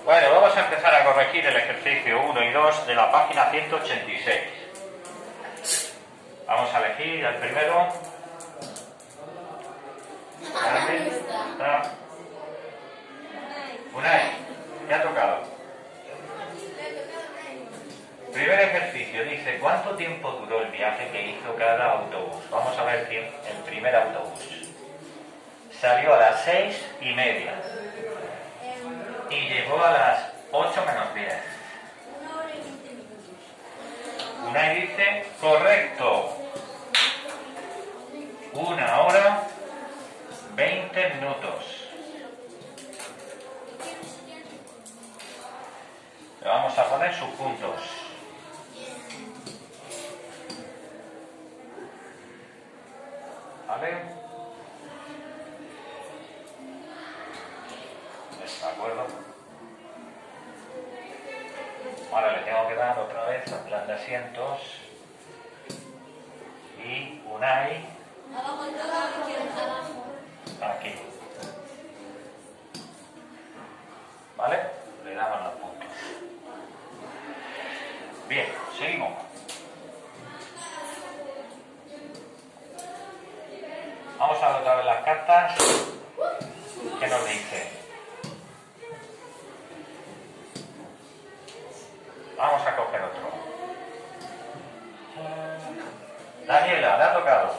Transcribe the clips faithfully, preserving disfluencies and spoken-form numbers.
Bueno, vamos a empezar a corregir el ejercicio uno y dos de la página ciento ochenta y seis. Vamos a elegir el primero. Unai, ¿qué ha tocado? Primer ejercicio, dice, ¿cuánto tiempo duró el viaje que hizo cada autobús? Vamos a ver el primer autobús. Salió a las seis y media y llegó a las ocho menos diez. Unai dice, correcto. Una hora, veinte minutos. Le vamos a poner sus puntos. ¿Vale? ¿De acuerdo? Ahora le tengo que dar otra vez al plan de asientos. Y Unai aquí. ¿Vale? Le damos los puntos. Bien, seguimos. Vamos a ver otra vez las cartas. ¿Qué nos dice? Vamos a coger otro. Daniela, le ha tocado.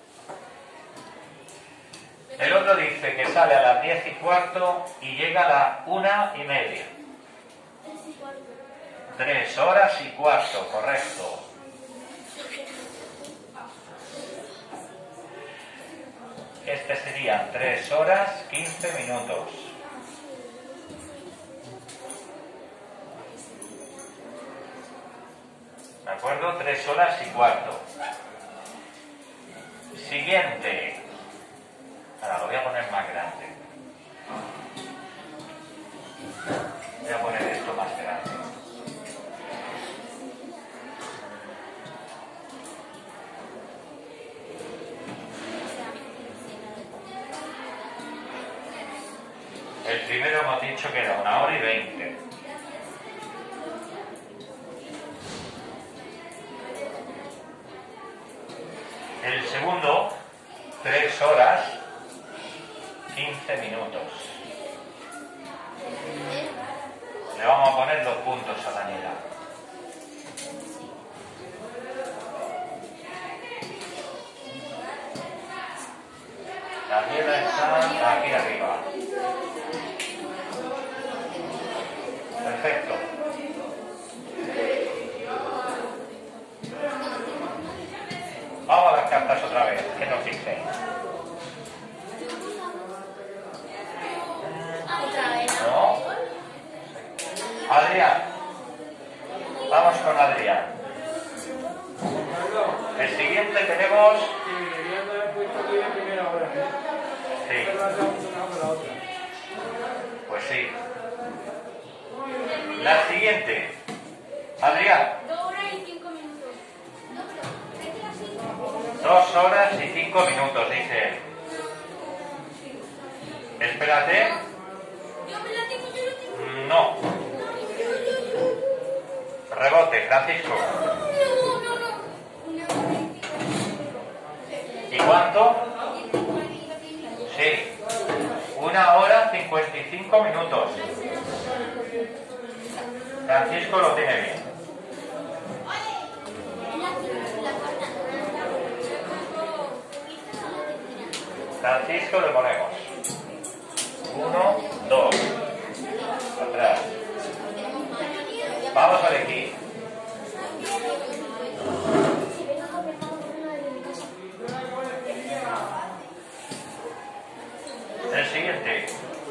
El otro dice que sale a las diez y cuarto y llega a las una y media. Tres horas y cuarto, correcto. Este serían tres horas quince minutos. ¿De acuerdo? Tres horas y cuarto. Siguiente. Ahora lo voy a poner más grande. Voy a poner esto más grande. El primero hemos dicho que era una hora y veinte. El segundo, tres horas, quince minutos. Le vamos a poner los puntos a Daniela. Daniela está aquí arriba. Perfecto. Vamos a las cartas otra vez. ¿Qué nos dice? ¿No? Adrián. Vamos con Adrián. El siguiente tenemos... Sí. Pues sí. La siguiente. Adrián. Dos horas y cinco minutos, dice él. Espérate. No. Rebote, Francisco. ¿Y cuánto? Sí. Una hora cincuenta y cinco minutos. Francisco lo tiene bien. Francisco le ponemos. Uno, dos. Atrás. Vamos a elegir. El siguiente.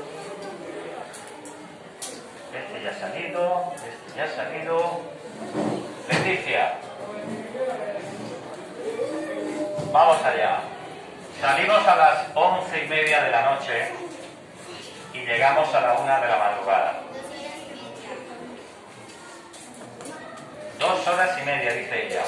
Este ya ha salido. Este ya ha salido. Leticia. Vamos allá. Salimos a las once y media de la noche y llegamos a la una de la madrugada. Dos horas y media, dice ella.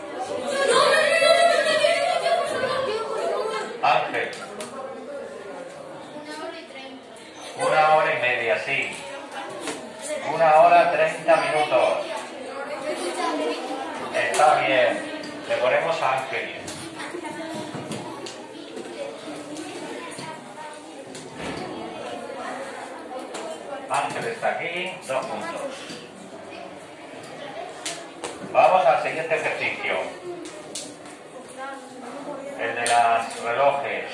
Ángel. Una hora y media, sí. una hora treinta minutos. Está bien. Le ponemos a Ángel. Ángel está aquí, dos puntos. Vamos al siguiente ejercicio. El de las relojes.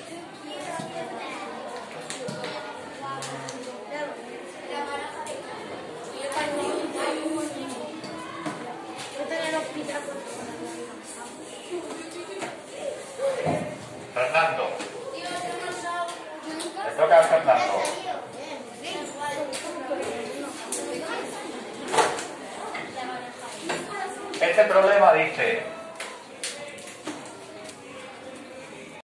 Fernando. Le toca a Fernando. Este problema dice,